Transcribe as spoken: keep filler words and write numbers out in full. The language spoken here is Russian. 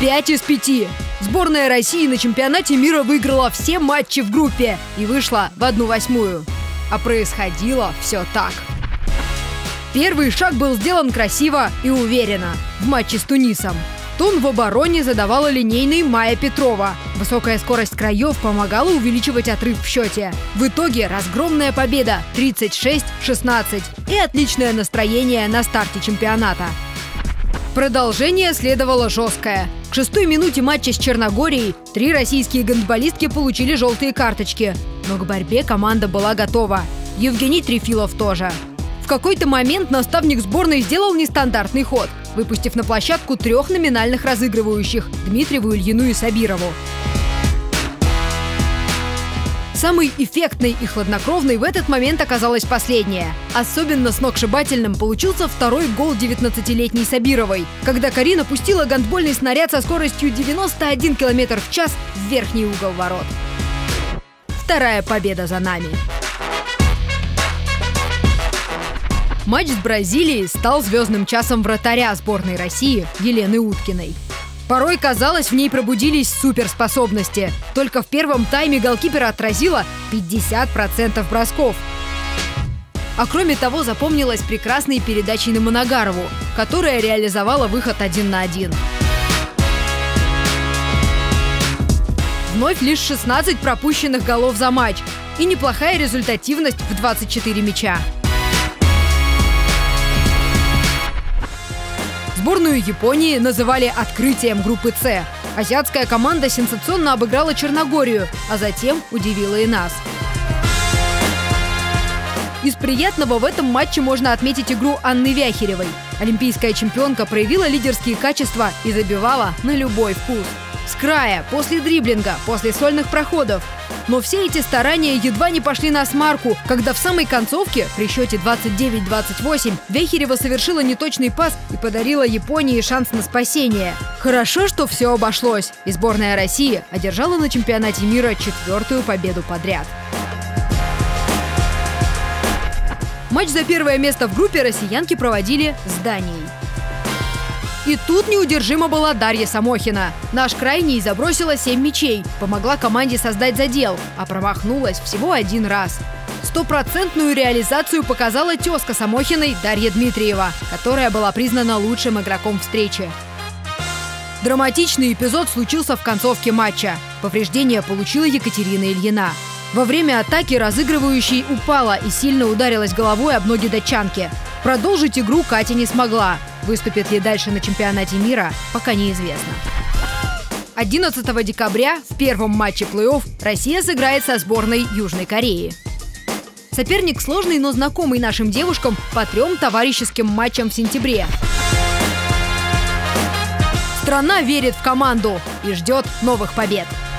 пять из пяти. Сборная России на чемпионате мира выиграла все матчи в группе и вышла в одну восьмую. А происходило все так. Первый шаг был сделан красиво и уверенно в матче с Тунисом. Тон в обороне задавала линейный Майя Петрова. Высокая скорость краев помогала увеличивать отрыв в счете. В итоге разгромная победа тридцать шесть шестнадцать и отличное настроение на старте чемпионата. Продолжение следовало жесткое. К шестой минуте матча с Черногорией три российские гандболистки получили желтые карточки. Но к борьбе команда была готова. Евгений Трефилов тоже. В какой-то момент наставник сборной сделал нестандартный ход, выпустив на площадку трех номинальных разыгрывающих – Дмитриеву, Ильину и Сабирову. Самой эффектной и хладнокровной в этот момент оказалась последняя. Особенно сногсшибательным получился второй гол девятнадцатилетней Сабировой, когда Карина пустила гандбольный снаряд со скоростью девяносто один километр в час в верхний угол ворот. Вторая победа за нами. Матч с Бразилией стал звездным часом вратаря сборной России Елены Уткиной. Порой, казалось, в ней пробудились суперспособности. Только в первом тайме голкипера отразила пятьдесят процентов бросков. А кроме того, запомнилась прекрасной передачей на Моногарову, которая реализовала выход один на один. Вновь лишь шестнадцать пропущенных голов за матч и неплохая результативность в двадцать четыре мяча. Сборную Японии называли открытием группы «С». Азиатская команда сенсационно обыграла Черногорию, а затем удивила и нас. Из приятного в этом матче можно отметить игру Анны Вяхеревой. Олимпийская чемпионка проявила лидерские качества и забивала на любой вкус. С края, после дриблинга, после сольных проходов. Но все эти старания едва не пошли на смарку, когда в самой концовке, при счете двадцать девять двадцать восемь, Вяхерева совершила неточный пас и подарила Японии шанс на спасение. Хорошо, что все обошлось, и сборная России одержала на чемпионате мира четвертую победу подряд. Матч за первое место в группе россиянки проводили с Данией. И тут неудержима была Дарья Самохина. Наш крайний забросила семь мячей, помогла команде создать задел, а промахнулась всего один раз. Стопроцентную реализацию показала тезка Самохиной Дарья Дмитриева, которая была признана лучшим игроком встречи. Драматичный эпизод случился в концовке матча. Повреждение получила Екатерина Ильина. Во время атаки разыгрывающей упала и сильно ударилась головой об ноги датчанки. Продолжить игру Катя не смогла. Выступит ли дальше на чемпионате мира, пока неизвестно. одиннадцатого декабря в первом матче плей-офф Россия сыграет со сборной Южной Кореи. Соперник сложный, но знакомый нашим девушкам по трем товарищеским матчам в сентябре. Страна верит в команду и ждет новых побед.